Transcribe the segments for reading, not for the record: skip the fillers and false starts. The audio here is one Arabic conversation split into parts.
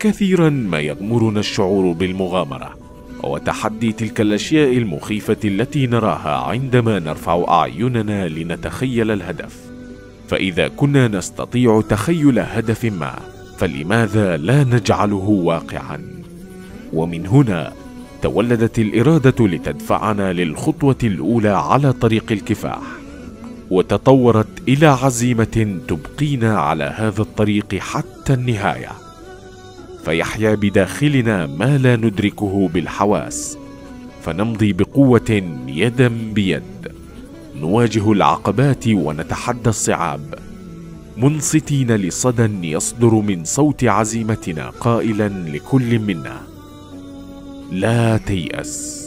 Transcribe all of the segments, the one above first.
فكثيرا ما يغمرنا الشعور بالمغامرة وتحدي تلك الأشياء المخيفة التي نراها عندما نرفع أعيننا لنتخيل الهدف. فإذا كنا نستطيع تخيل هدف ما، فلماذا لا نجعله واقعا؟ ومن هنا تولدت الإرادة لتدفعنا للخطوة الأولى على طريق الكفاح، وتطورت إلى عزيمة تبقينا على هذا الطريق حتى النهاية، فيحيا بداخلنا ما لا ندركه بالحواس، فنمضي بقوة يدا بيد، نواجه العقبات ونتحدى الصعاب، منصتين لصدى يصدر من صوت عزيمتنا قائلا لكل منا: لا تيأس.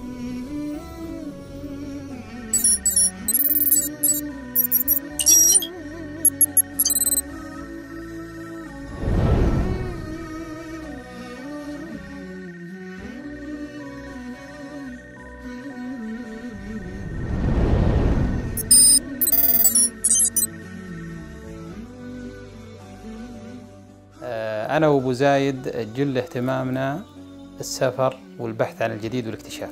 أنا وأبو زايد جل اهتمامنا السفر والبحث عن الجديد والاكتشاف.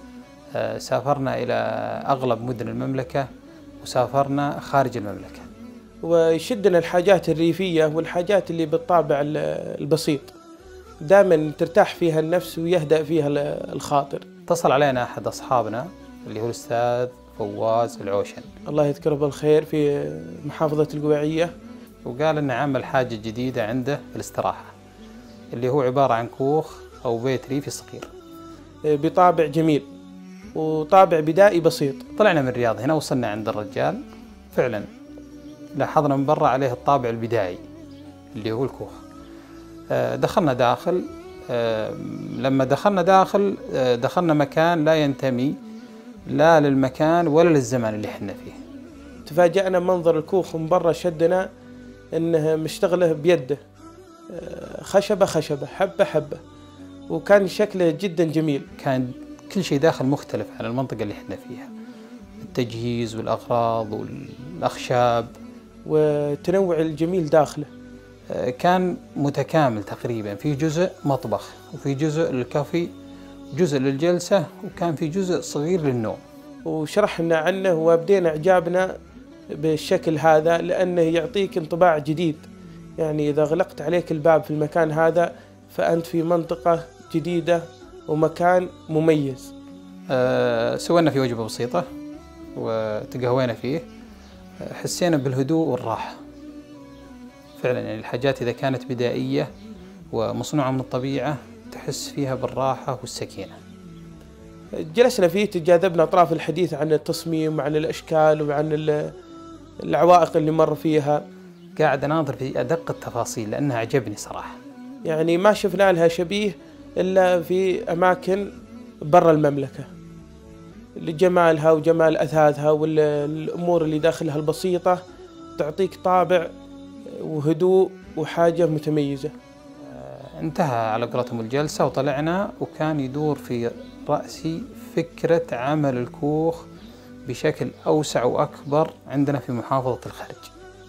سافرنا إلى أغلب مدن المملكة وسافرنا خارج المملكة. ويشدنا الحاجات الريفية والحاجات اللي بالطابع البسيط، دائما ترتاح فيها النفس ويهدأ فيها الخاطر. اتصل علينا أحد أصحابنا اللي هو الأستاذ فواز العوشن، الله يذكره بالخير، في محافظة القويعية، وقال إنه عمل حاجة جديدة عنده في الاستراحة، اللي هو عبارة عن كوخ أو بيت ريفي صغير بطابع جميل وطابع بدائي بسيط. طلعنا من الرياض هنا، وصلنا عند الرجال، فعلا لاحظنا من برا عليه الطابع البدائي اللي هو الكوخ. دخلنا داخل. لما دخلنا داخل دخلنا مكان لا ينتمي لا للمكان ولا للزمان اللي احنا فيه. تفاجأنا منظر الكوخ من برا، شدنا انه مشتغله بيده، خشبة خشبة، حبة حبة، وكان شكله جدا جميل. كان كل شيء داخل مختلف عن المنطقة اللي احنا فيها، التجهيز والأغراض والأخشاب والتنوع الجميل داخله. كان متكامل تقريبا، في جزء مطبخ وفي جزء للكافي، جزء للجلسة، وكان في جزء صغير للنوم. وشرحنا عنه وبدينا إعجابنا بالشكل هذا، لأنه يعطيك انطباع جديد. يعني إذا غلقت عليك الباب في المكان هذا فأنت في منطقة جديدة ومكان مميز. سوينا فيه وجبة بسيطة وتقهوينا فيه، حسينا بالهدوء والراحة. فعلا يعني الحاجات إذا كانت بدائية ومصنوعة من الطبيعة تحس فيها بالراحة والسكينة. جلسنا فيه، تجاذبنا أطراف الحديث عن التصميم وعن الأشكال وعن العوائق اللي مر فيها. قاعد أناظر في أدق التفاصيل لأنها عجبني صراحة. يعني ما شفنا لها شبيه إلا في أماكن برا المملكة، لجمالها وجمال أثاثها والأمور اللي داخلها البسيطة تعطيك طابع وهدوء وحاجة متميزة. انتهى على قولتهم الجلسة وطلعنا، وكان يدور في رأسي فكرة عمل الكوخ بشكل أوسع وأكبر عندنا في محافظة الخرج.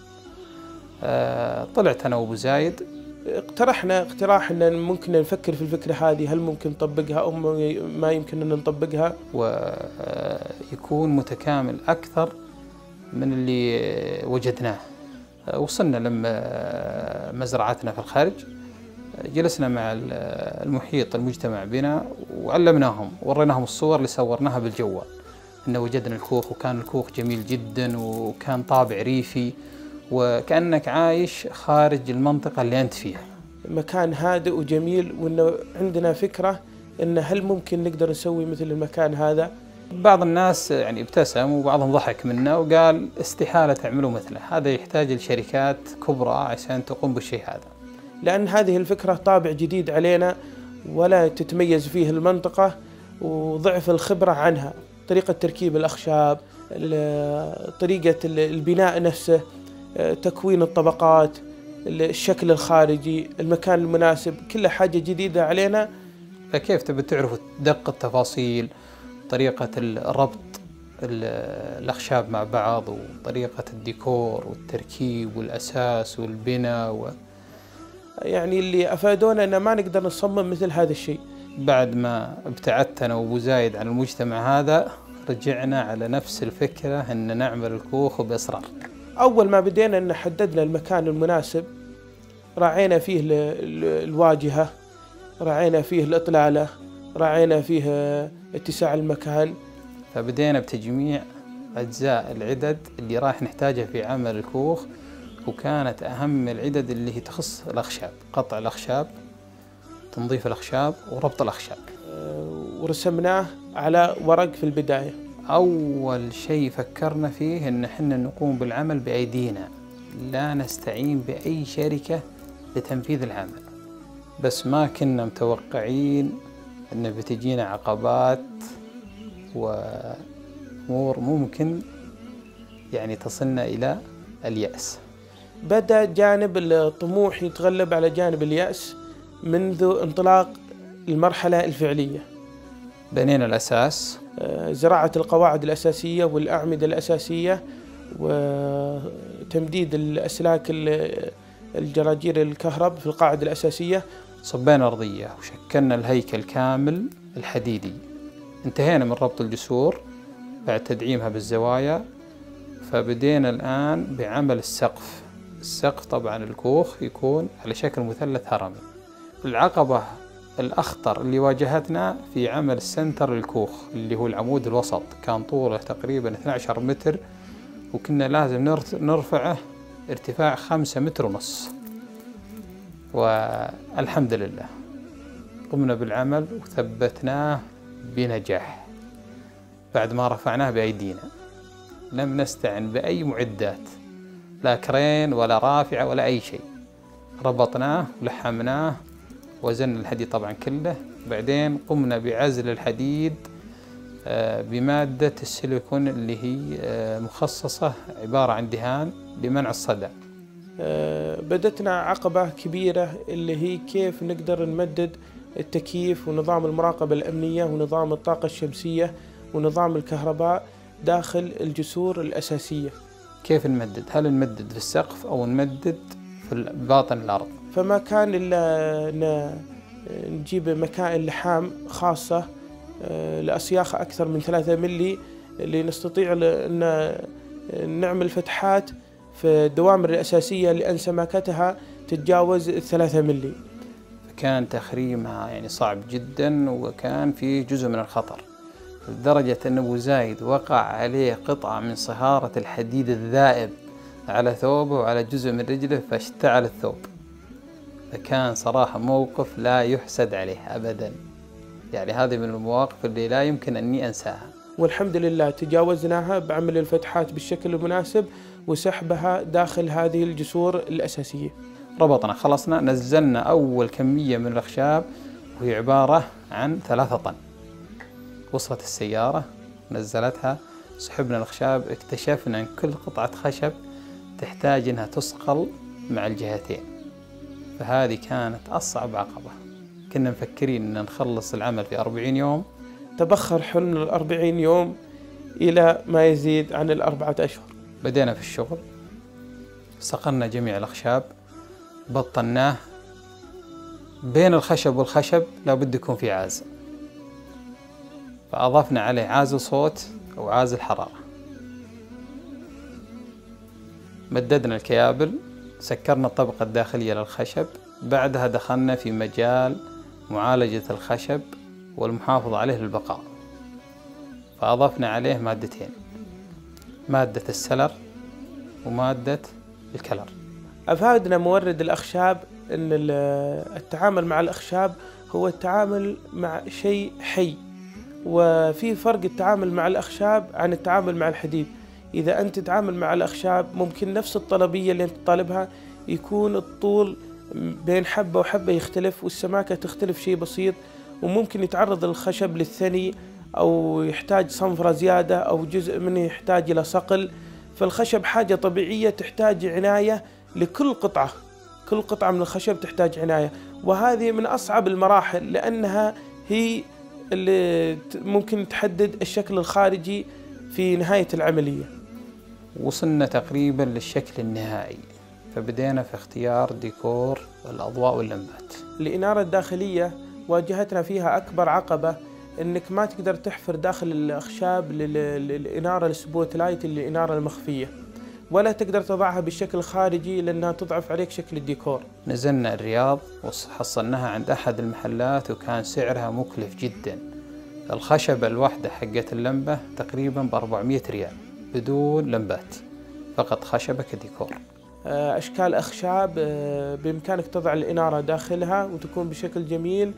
طلعت أنا وأبو زايد، اقترحنا اقتراح أن ممكن نفكر في الفكرة هذه، هل ممكن نطبقها أو ما يمكن أن نطبقها، ويكون متكامل أكثر من اللي وجدناه. وصلنا لما مزرعتنا في الخارج، جلسنا مع المحيط المجتمع بنا وعلمناهم، وريناهم الصور اللي صورناها بالجوال، إنه وجدنا الكوخ، وكان الكوخ جميل جدا وكان طابع ريفي وكأنك عايش خارج المنطقة اللي أنت فيها. مكان هادئ وجميل، وإنه عندنا فكرة إنه هل ممكن نقدر نسوي مثل المكان هذا. بعض الناس يعني ابتسم وبعضهم ضحك منا وقال استحالة تعملوا مثله، هذا يحتاج لشركات كبرى عشان تقوم بالشيء هذا، لأن هذه الفكرة طابع جديد علينا ولا تتميز فيه المنطقة، وضعف الخبرة عنها، طريقة تركيب الأخشاب، طريقة البناء نفسه، تكوين الطبقات، الشكل الخارجي، المكان المناسب، كل حاجة جديدة علينا. فكيف تبي تعرفوا دق التفاصيل، طريقة الربط الأخشاب مع بعض، وطريقة الديكور والتركيب والأساس والبناء يعني اللي أفادونا أن ما نقدر نصمم مثل هذا الشيء. بعد ما ابتعدت أنا وأبو زايد عن المجتمع هذا، رجعنا على نفس الفكرة أن نعمل الكوخ بإصرار. أول ما بدينا أن حددنا المكان المناسب، راعينا فيه الواجهة، راعينا فيه الإطلالة، راعينا فيه اتساع المكان. فبدينا بتجميع أجزاء العدد اللي راح نحتاجها في عمل الكوخ، وكانت أهم العدد اللي هي تخص الأخشاب، قطع الأخشاب، تنظيف الأخشاب، وربط الأخشاب. ورسمناه على ورق في البداية. أول شيء فكرنا فيه إن إحنا نقوم بالعمل بأيدينا، لا نستعين بأي شركة لتنفيذ العمل. بس ما كنا متوقعين إن بتجينا عقبات وأمور ممكن يعني تصلنا إلى اليأس. بدأ جانب الطموح يتغلب على جانب اليأس منذ انطلاق المرحلة الفعلية. بنينا الأساس، زراعة القواعد الأساسية والأعمدة الأساسية، وتمديد الأسلاك الجراجير الكهرب في القاعدة الأساسية. صبينا أرضية وشكلنا الهيكل كامل الحديدي. انتهينا من ربط الجسور بعد تدعيمها بالزوايا، فبدينا الآن بعمل السقف. السقف طبعا الكوخ يكون على شكل مثلث هرمي. العقبة الأخطر اللي واجهتنا في عمل السنتر للكوخ اللي هو العمود الوسط، كان طوله تقريبا 12 متر، وكنا لازم نرفعه ارتفاع 5 متر ونص. والحمد لله قمنا بالعمل وثبتناه بنجاح بعد ما رفعناه بأيدينا. لم نستعن بأي معدات، لا كرين ولا رافعة ولا أي شيء. ربطناه ولحمناه، وزن الحديد طبعا كله. بعدين قمنا بعزل الحديد بمادة السيليكون اللي هي مخصصة، عبارة عن دهان لمنع الصدى. بدتنا عقبة كبيرة اللي هي كيف نقدر نمدد التكييف ونظام المراقبة الأمنية ونظام الطاقة الشمسية ونظام الكهرباء داخل الجسور الأساسية. كيف نمدد؟ هل نمدد في السقف أو نمدد في باطن الأرض؟ فما كان إلا نجيب مكائن لحام خاصة لأسياخ أكثر من 3 ملي اللي نستطيع أن نعمل فتحات في الدوامر الأساسية لأن سماكتها تتجاوز 3 ملي. كان تخريمها يعني صعب جدا، وكان في جزء من الخطر لدرجة أن أبو زايد وقع عليه قطعة من صهارة الحديد الذائب على ثوبه وعلى جزء من رجله فاشتعل الثوب. فكان صراحة موقف لا يحسد عليه أبدا، يعني هذه من المواقف اللي لا يمكن أني أنساها. والحمد لله تجاوزناها بعمل الفتحات بالشكل المناسب وسحبها داخل هذه الجسور الأساسية. ربطنا، خلصنا، نزلنا أول كمية من الأخشاب وهي عبارة عن 3 طن. وصلت السيارة نزلتها، سحبنا الأخشاب، اكتشفنا أن كل قطعة خشب تحتاج أنها تصقل مع الجهتين. فهذه كانت أصعب عقبة. كنا مفكرين أن نخلص العمل في 40 يوم، تبخر حلم 40 يوم إلى ما يزيد عن 4 أشهر. بدينا في الشغل، صقلنا جميع الأخشاب، بطناه. بين الخشب والخشب لابد يكون في عازل، فأضفنا عليه عازل صوت أو عازل حرارة. مددنا الكيابل، سكرنا الطبقة الداخلية للخشب. بعدها دخلنا في مجال معالجة الخشب والمحافظة عليه للبقاء، فأضفنا عليه مادتين، مادة السلر ومادة الكلر. أفادنا مورد الأخشاب أن التعامل مع الأخشاب هو التعامل مع شيء حي، وفي فرق التعامل مع الأخشاب عن التعامل مع الحديد. إذا أنت تتعامل مع الأخشاب ممكن نفس الطلبية اللي أنت طالبها يكون الطول بين حبة وحبة يختلف، والسماكة تختلف شيء بسيط، وممكن يتعرض الخشب للثني أو يحتاج صنفرة زيادة أو جزء منه يحتاج إلى صقل. فالخشب حاجة طبيعية تحتاج عناية لكل قطعة، كل قطعة من الخشب تحتاج عناية، وهذه من أصعب المراحل لأنها هي اللي ممكن تحدد الشكل الخارجي في نهاية العملية. وصلنا تقريبا للشكل النهائي، فبدينا في اختيار ديكور الأضواء واللمبات. الإنارة الداخلية واجهتنا فيها أكبر عقبة إنك ما تقدر تحفر داخل الأخشاب للإنارة السبوت لايت، الإنارة المخفية، ولا تقدر تضعها بالشكل الخارجي لأنها تضعف عليك شكل الديكور. نزلنا الرياض وحصلناها عند أحد المحلات وكان سعرها مكلف جدا. الخشبة الواحدة حقت اللمبة تقريبا ب400 ريال بدون لمبات، فقط خشبة كديكور. أشكال أخشاب بإمكانك تضع الإنارة داخلها وتكون بشكل جميل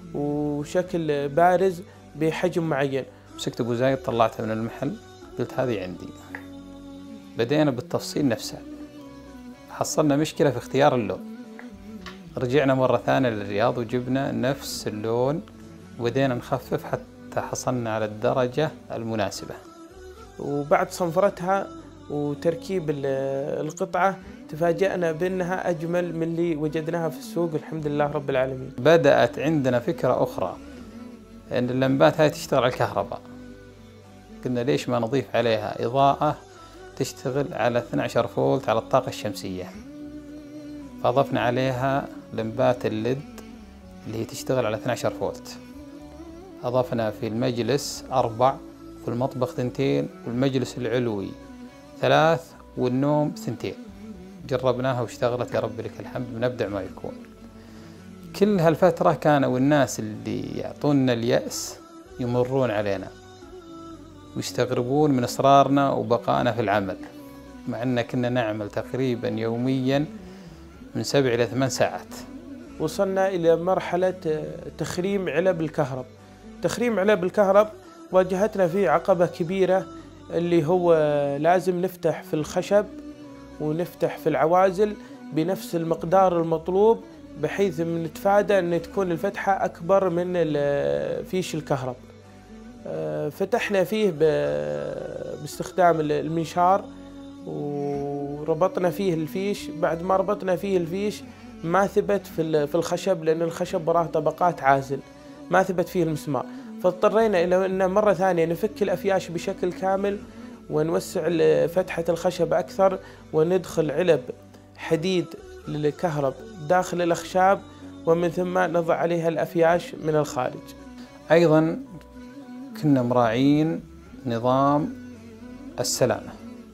وشكل بارز بحجم معين. مسكت أبو زايد طلعتها من المحل، قلت هذه عندي. بدينا بالتفصيل نفسه، حصلنا مشكلة في اختيار اللون. رجعنا مرة ثانية للرياض وجبنا نفس اللون وبدينا نخفف حتى حصلنا على الدرجة المناسبة. وبعد صنفرتها وتركيب القطعة تفاجأنا بأنها أجمل من اللي وجدناها في السوق، الحمد لله رب العالمين. بدأت عندنا فكرة أخرى أن اللمبات هاي تشتغل على الكهرباء. قلنا ليش ما نضيف عليها إضاءة تشتغل على 12 فولت على الطاقة الشمسية، فأضفنا عليها لمبات الليد اللي هي تشتغل على 12 فولت. أضفنا في المجلس 4، في المطبخ 2، والمجلس العلوي 3، والنوم 2. جربناها واشتغلت يا رب لك الحمد من أبدع ما يكون. كل هالفترة كانوا الناس اللي يعطونا اليأس يمرون علينا ويستغربون من إصرارنا وبقائنا في العمل، مع أن كنا نعمل تقريبا يوميا من 7 إلى 8 ساعات. وصلنا إلى مرحلة تخريم علب الكهرب. تخريم علب الكهرب واجهتنا فيه عقبة كبيرة، اللي هو لازم نفتح في الخشب ونفتح في العوازل بنفس المقدار المطلوب، بحيث نتفادى أن تكون الفتحة أكبر من فيش الكهرب. فتحنا فيه باستخدام المنشار وربطنا فيه الفيش. بعد ما ربطنا فيه الفيش ما ثبت في الخشب، لأن الخشب وراه طبقات عازل، ما ثبت فيه المسمار، فاضطرينا إلى أن مرة ثانية نفك الأفياش بشكل كامل ونوسع فتحة الخشب أكثر، وندخل علب حديد للكهرب داخل الأخشاب، ومن ثم نضع عليها الأفياش من الخارج. أيضا كنا مراعين نظام السلامة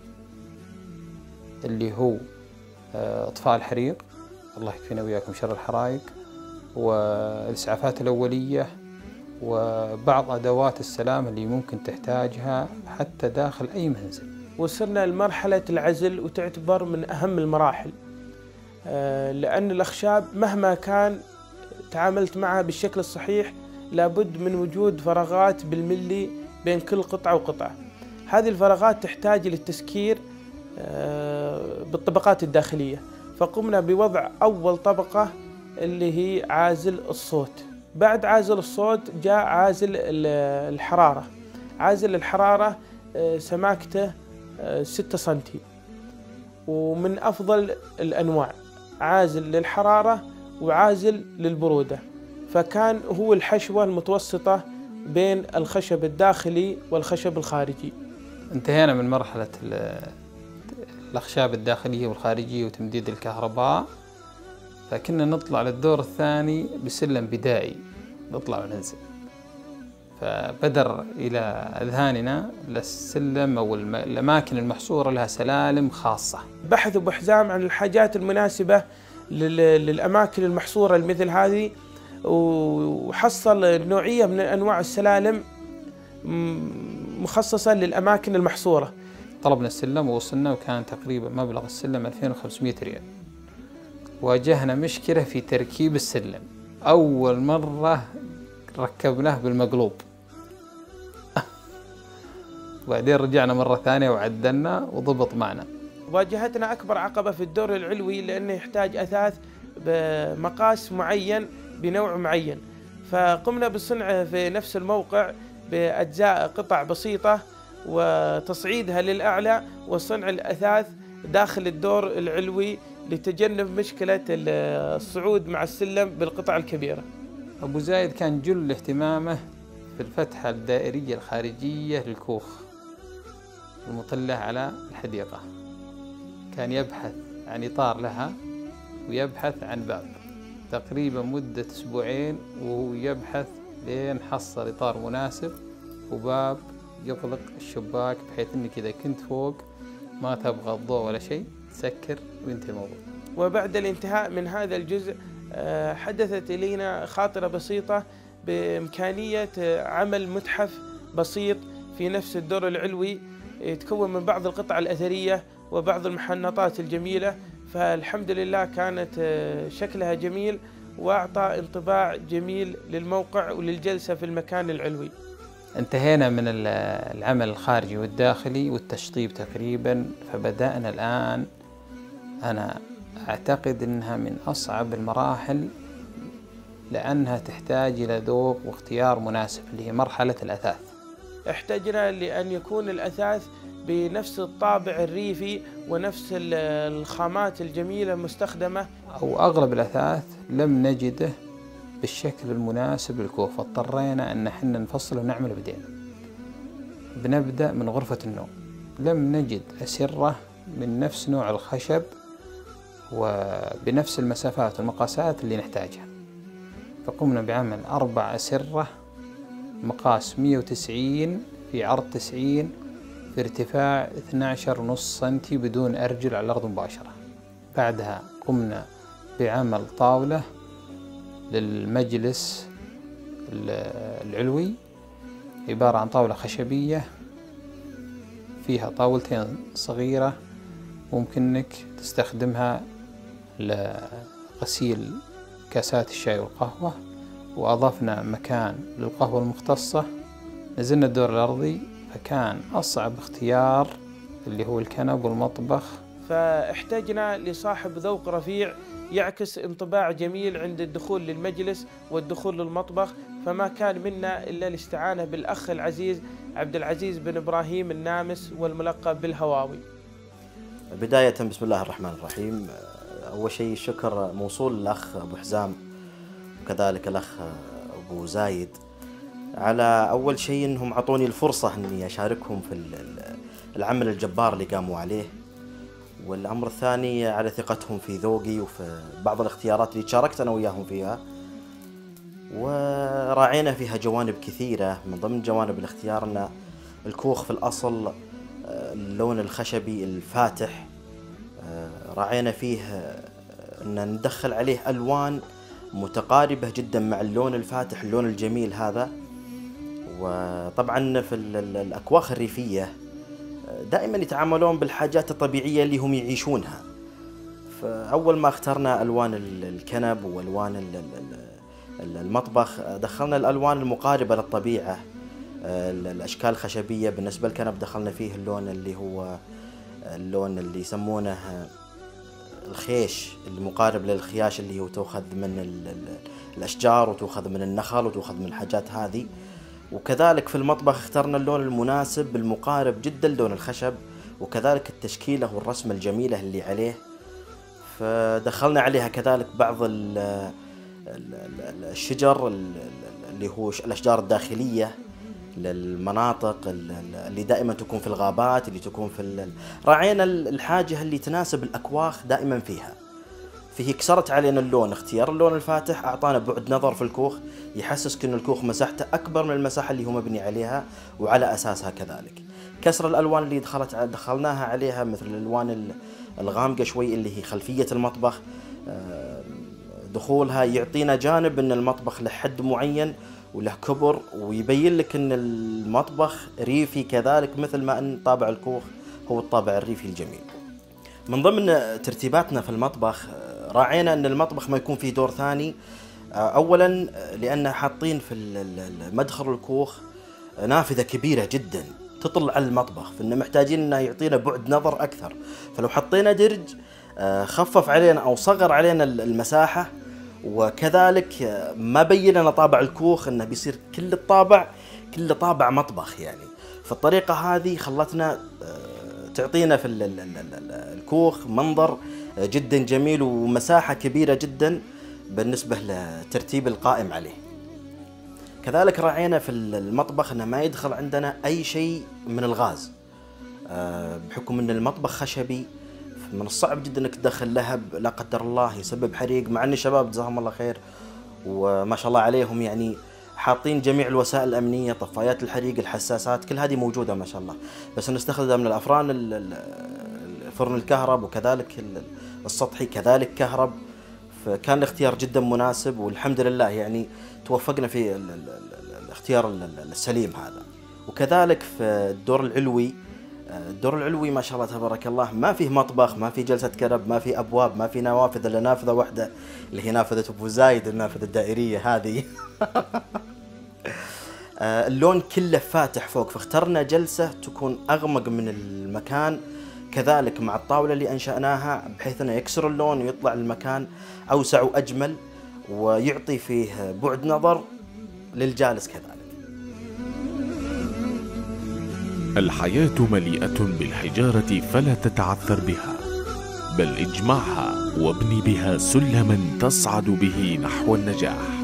اللي هو إطفاء الحريق، الله يكفينا وياكم شر الحرائق، والإسعافات الأولية، وبعض أدوات السلامة اللي ممكن تحتاجها حتى داخل أي منزل. وصلنا لمرحلة العزل وتعتبر من أهم المراحل، لأن الأخشاب مهما كان تعاملت معها بالشكل الصحيح لابد من وجود فراغات بالملي بين كل قطعة وقطعة. هذه الفراغات تحتاج للتسكير بالطبقات الداخلية، فقمنا بوضع أول طبقة اللي هي عازل الصوت. بعد عازل الصوت جاء عازل الحرارة. عازل الحرارة سماكته 6 سنتي، ومن أفضل الأنواع، عازل للحرارة وعازل للبرودة، فكان هو الحشوة المتوسطة بين الخشب الداخلي والخشب الخارجي. انتهينا من مرحلة الأخشاب الداخلية والخارجية وتمديد الكهرباء، فكنا نطلع للدور الثاني بسلم بدائي، نطلع وننزل. فبدر إلى أذهاننا للسلم أو الأماكن المحصورة لها سلالم خاصة. بحثوا بحزام عن الحاجات المناسبة للأماكن المحصورة مثل هذه، وحصل نوعية من أنواع السلالم مخصصة للأماكن المحصورة. طلبنا السلم ووصلنا، وكان تقريبا مبلغ السلم 2500 ريال. واجهنا مشكلة في تركيب السلم، أول مرة ركبناه بالمقلوب وبعدين رجعنا مرة ثانية وعدلنا وضبط معنا. واجهتنا أكبر عقبة في الدور العلوي لأنه يحتاج أثاث بمقاس معين بنوع معين، فقمنا بالصنع في نفس الموقع بأجزاء قطع بسيطة وتصعيدها للأعلى وصنع الأثاث داخل الدور العلوي لتجنب مشكلة الصعود مع السلم بالقطع الكبيرة. أبو زايد كان جل اهتمامه في الفتحة الدائرية الخارجية للكوخ المطلة على الحديقة، كان يبحث عن إطار لها ويبحث عن باب، تقريبا مدة أسبوعين وهو يبحث لين حصل إطار مناسب وباب يغلق الشباك، بحيث أنك إذا كنت فوق ما تبغى الضوء ولا شيء تسكر وينتهي الموضوع. وبعد الانتهاء من هذا الجزء حدثت إلينا خاطرة بسيطة بإمكانية عمل متحف بسيط في نفس الدور العلوي، يتكون من بعض القطع الأثرية وبعض المحنطات الجميلة، فالحمد لله كانت شكلها جميل وأعطى انطباع جميل للموقع وللجلسة في المكان العلوي. انتهينا من العمل الخارجي والداخلي والتشطيب تقريبا، فبدأنا الآن أنا أعتقد أنها من أصعب المراحل، لأنها تحتاج إلى ذوق واختيار مناسب، اللي هي مرحلة الأثاث. احتجنا لأن يكون الأثاث بنفس الطابع الريفي ونفس الخامات الجميلة المستخدمة، أو أغلب الأثاث لم نجده بالشكل المناسب للكوخ، فاضطرينا أن احنا نفصله ونعمله بدينا. بنبدأ من غرفة النوم، لم نجد أسرة من نفس نوع الخشب وبنفس المسافات والمقاسات اللي نحتاجها، فقمنا بعمل 4 أسرة مقاس 190 في عرض 90 في ارتفاع 12.5 سنتي بدون أرجل على الأرض مباشرة. بعدها قمنا بعمل طاولة للمجلس العلوي، عبارة عن طاولة خشبية فيها طاولتين صغيرة ممكن انك تستخدمها لغسيل كاسات الشاي والقهوة، وأضفنا مكان للقهوة المختصة. نزلنا الدور الأرضي، فكان أصعب اختيار اللي هو الكنب والمطبخ، فاحتجنا لصاحب ذوق رفيع يعكس انطباع جميل عند الدخول للمجلس والدخول للمطبخ، فما كان منا إلا الاستعانة بالأخ العزيز عبد العزيز بن إبراهيم النامس والملقب بالهواوي. بداية بسم الله الرحمن الرحيم. أول شيء الشكر موصول للأخ أبو حزام وكذلك الأخ أبو زايد على أول شيء أنهم عطوني الفرصة أني أشاركهم في العمل الجبار اللي قاموا عليه، والأمر الثاني على ثقتهم في ذوقي وفي بعض الاختيارات اللي شاركت أنا وياهم فيها، وراعينا فيها جوانب كثيرة. من ضمن جوانب الاختيار أن الكوخ في الأصل اللون الخشبي الفاتح، راعينا فيه أن ندخل عليه ألوان متقاربة جدا مع اللون الفاتح اللون الجميل هذا. وطبعا في الأكواخ الريفية دائما يتعاملون بالحاجات الطبيعية اللي هم يعيشونها، فأول ما اخترنا ألوان الكنب وألوان المطبخ دخلنا الألوان المقاربة للطبيعة، الأشكال الخشبية. بالنسبة للكنب دخلنا فيه اللون اللي هو اللون اللي يسمونه الخيش، المقارب للخياش اللي هو تأخذ من الأشجار وتأخذ من النخل وتأخذ من الحاجات هذه. وكذلك في المطبخ اخترنا اللون المناسب المقارب جدا لون الخشب، وكذلك التشكيلة والرسمة الجميلة اللي عليه. فدخلنا عليها كذلك بعض الشجر اللي هو الأشجار الداخلية للمناطق اللي دائما تكون في الغابات، اللي تكون في راعينا الحاجة اللي تناسب الأكواخ دائما فيها. فهي كسرت علينا اللون، اختيار اللون الفاتح أعطانا بعد نظر في الكوخ يحسسك أن الكوخ مساحته أكبر من المساحة اللي هو مبني عليها، وعلى أساسها كذلك كسر الألوان اللي دخلناها عليها مثل الألوان الغامقة شوي اللي هي خلفية المطبخ، دخولها يعطينا جانب أن المطبخ له حد معين وله كبر، ويبين لك أن المطبخ ريفي كذلك، مثل ما أن طابع الكوخ هو الطابع الريفي الجميل. من ضمن ترتيباتنا في المطبخ راعينا أن المطبخ ما يكون فيه دور ثاني. أولا لأن حاطين في مدخل الكوخ نافذة كبيرة جدا تطل على المطبخ، فإنه محتاجين أنه يعطينا بعد نظر أكثر. فلو حطينا درج خفف علينا أو صغر علينا المساحة، وكذلك ما بين لنا طابع الكوخ أنه بيصير كل طابع مطبخ يعني. فالطريقة هذه خلتنا تعطينا في الكوخ منظر جدا جميل ومساحة كبيرة جدا بالنسبة لترتيب القائم عليه. كذلك راعينا في المطبخ أنه ما يدخل عندنا أي شيء من الغاز، بحكم أن المطبخ خشبي من الصعب جدا انك تدخل لهب لا قدر الله يسبب حريق، مع ان الشباب جزاهم الله خير وما شاء الله عليهم يعني حاطين جميع الوسائل الامنيه، طفايات الحريق، الحساسات، كل هذه موجوده ما شاء الله. بس نستخدم من الافران الفرن الكهرب، وكذلك السطحي كذلك كهرب. فكان الاختيار جدا مناسب، والحمد لله يعني توفقنا في الاختيار السليم هذا. وكذلك في الدور العلوي ما شاء الله تبارك الله ما فيه مطبخ، ما فيه جلسة كنب، ما فيه أبواب، ما فيه نوافذ، إلا نافذة واحدة اللي هي نافذة أبو زايد، النافذة الدائرية هذه. اللون كله فاتح فوق، فاخترنا جلسة تكون أغمق من المكان، كذلك مع الطاولة اللي أنشأناها بحيث أنه يكسر اللون ويطلع المكان أوسع وأجمل ويعطي فيه بعد نظر للجالس كذلك. الحياة مليئة بالحجارة فلا تتعثر بها، بل اجمعها وابني بها سلما تصعد به نحو النجاح.